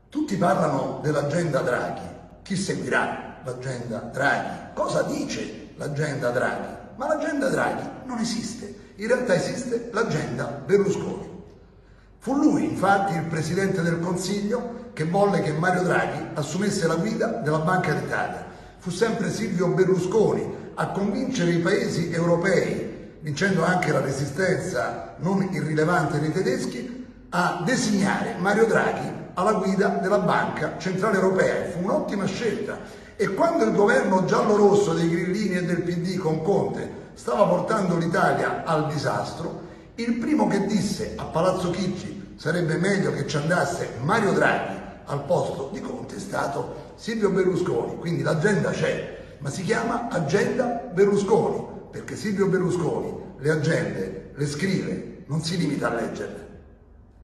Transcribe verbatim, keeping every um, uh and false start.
Tutti parlano dell'agenda Draghi. Chi seguirà l'agenda Draghi? Cosa dice l'agenda Draghi? Ma l'agenda Draghi non esiste. In realtà esiste l'agenda Berlusconi. Fu lui, infatti, il Presidente del Consiglio che volle che Mario Draghi assumesse la guida della Banca d'Italia. Fu sempre Silvio Berlusconi a convincere i paesi europei, vincendo anche la resistenza non irrilevante dei tedeschi, a designare Mario Draghi alla guida della Banca Centrale Europea. E fu un'ottima scelta. E quando il governo giallo-rosso dei Grillini e del P D con Conte stava portando l'Italia al disastro, il primo che disse a Palazzo Chigi sarebbe meglio che ci andasse Mario Draghi al posto di Conte è stato Silvio Berlusconi. Quindi l'agenda c'è, ma si chiama agenda Berlusconi, perché Silvio Berlusconi le agende le scrive, non si limita a leggerle.